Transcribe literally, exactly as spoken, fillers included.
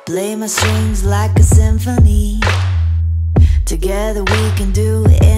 Play my strings like a symphony. Together we can do